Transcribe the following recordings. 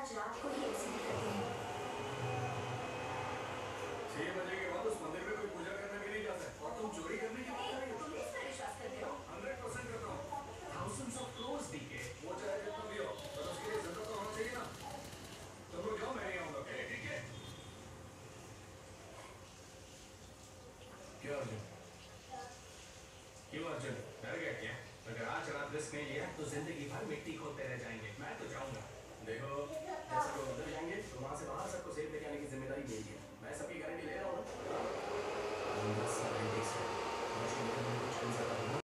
आज रात को ही एग्जीक्यूट कर देंगे। 6 बजे के बाद उस मंदिर में कोई पूजा करने भी नहीं जाता है, और तुम चोरी करने की बात कर रही हो? तुम इस पर विश्वास करते हो? 100% करता हूँ। Thousands of crores डीके, वो चाहे जितना भी हो, पर उसके लिए जिंदा तो होना चाहिए ना। तुम लोग जाओ, मैं नहीं आऊंगा, ओके? ठीक है? क्या अर्जुन? क्यों अर्जुन, डर गया क्या? अगर आज रात रिस्क नहीं लिया तो जिंदगी भर मिट्टी खोदते रह जाएंगे। मैं तो जाऊंगा। देखो, जैसा लोग उधर जाएंगे तो वहां से बाहर सबको सेफ लेके आने की जिम्मेदारी मेरी है। मैं सबकी गारंटी ले रहा हूँ ना। आज 10 साल है, मुझे निकलने में कुछ कम ज्यादा होगा।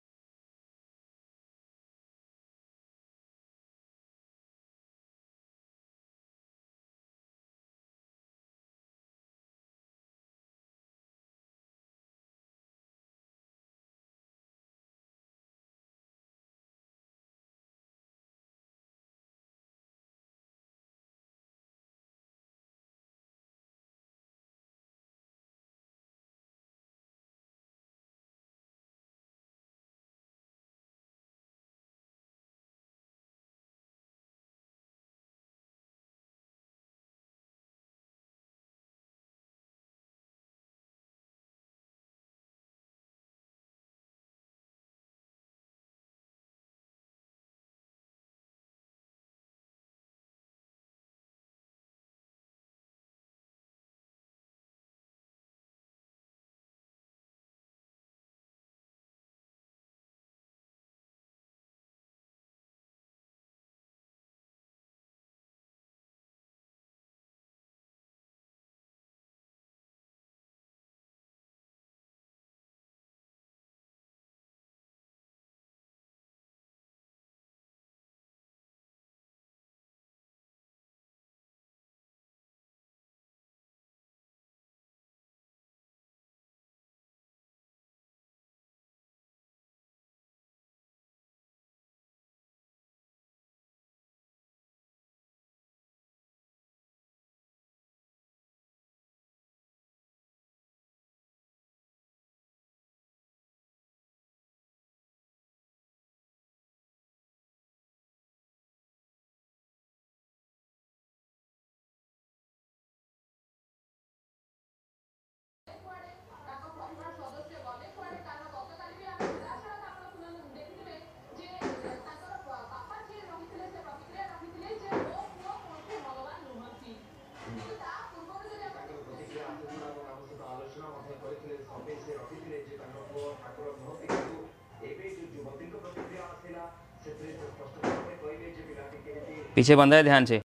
पीछे बंदा है, ध्यान से।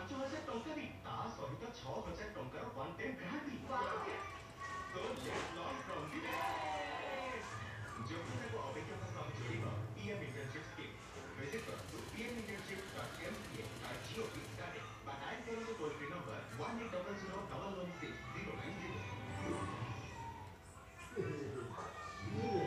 5,000 ଟଙ୍କା ବି ତା ସହିତ 6,000 ଟଙ୍କାର ୱାନ୍ ଟାଇମ୍ ଗ୍ରାହକ ବି तो लेट्स लॉन्च फ्रॉम द जो को अपेक्षा का सब जोड़िबा पीएम इंटर्नशिप स्कीम विजिट करो pminternship.mca@gov.in बा डायल करो टोल फ्री नंबर 1800116090।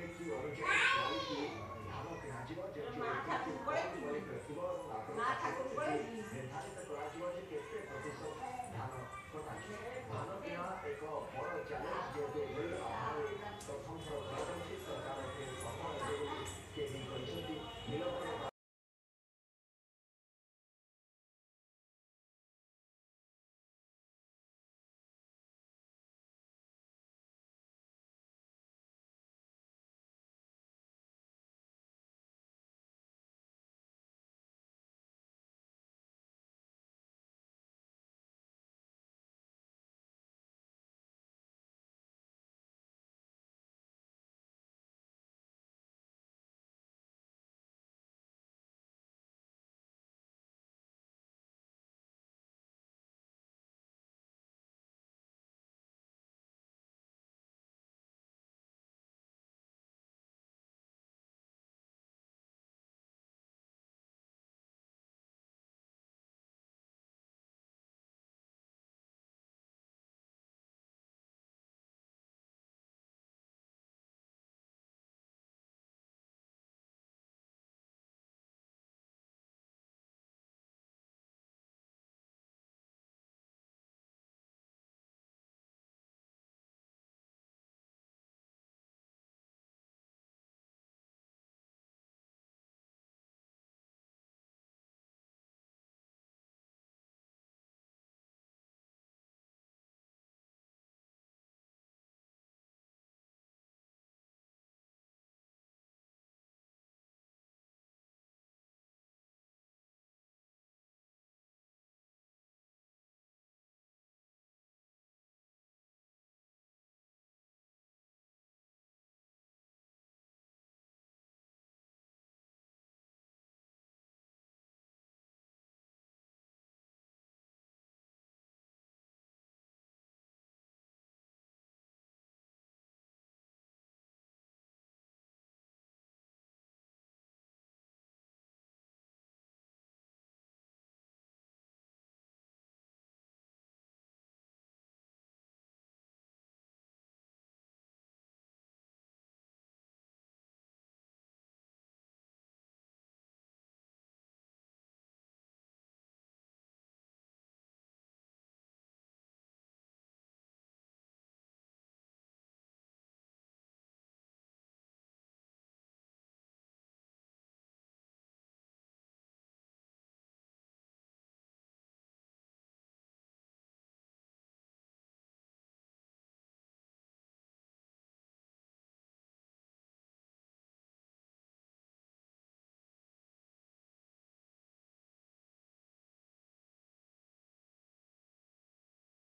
ମା ଠାକୁର